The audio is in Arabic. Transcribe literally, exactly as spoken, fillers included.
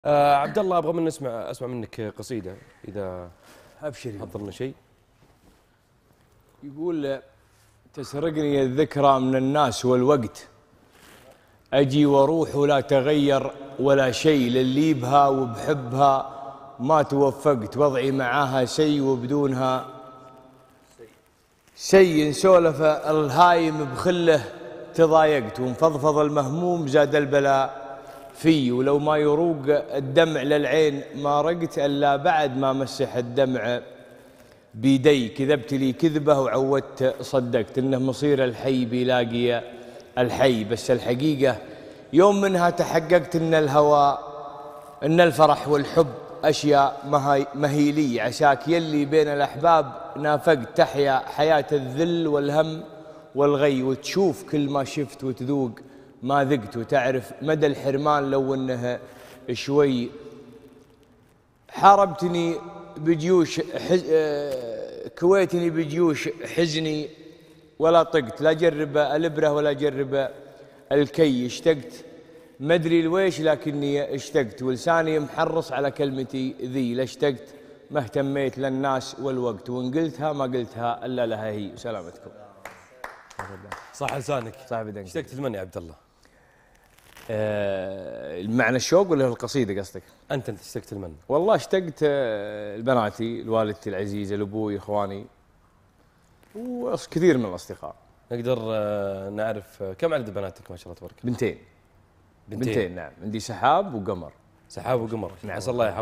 آه عبد الله، ابغى من نسمع اسمع منك قصيده اذا ابشري. حضر لنا شيء. يقول: تسرقني الذكرى من الناس والوقت، اجي واروح ولا تغير ولا شيء، للي بها وبحبها ما توفقت، وضعي معاها شيء وبدونها شيء، نسولف الهايم بخله تضايقت، ومفضفض المهموم زاد البلاء في، ولو ما يروق الدمع للعين ما رقت الا بعد ما مسح الدمع بيدي، كذبت لي كذبه وعودت صدقت انه مصير الحي بيلاقي الحي، بس الحقيقه يوم منها تحققت ان الهوى ان الفرح والحب اشياء مهيلي، عساك يلي بين الاحباب نافقت، تحيا حياه الذل والهم والغي، وتشوف كل ما شفت وتذوق ما ذقت، وتعرف مدى الحرمان لو انه شوي. حاربتني بجيوش حز... كويتني بجيوش حزني ولا طقت، لا جرب الابره ولا جرب الكي، اشتقت مدري لويش لكني اشتقت، ولساني محرص على كلمتي ذي، لا اشتقت ما اهتميت للناس والوقت، وان قلتها ما قلتها الا لها هي. وسلامتكم. صح لسانك. صاحب دنك. اشتقت لمن يا عبد الله؟ آه المعنى الشوق ولا القصيده قصدك؟ انت انت اشتقت لمن؟ والله اشتقت آه لبناتي، لوالدتي العزيزه، لابوي، اخواني، وكثير من الاصدقاء. نقدر آه نعرف آه كم عدد بناتك؟ ما شاء الله تبارك الله. بنتين. بنتين, بنتين نعم، عندي سحاب وقمر. سحاب وقمر. نعم. عسى الله يحفظك.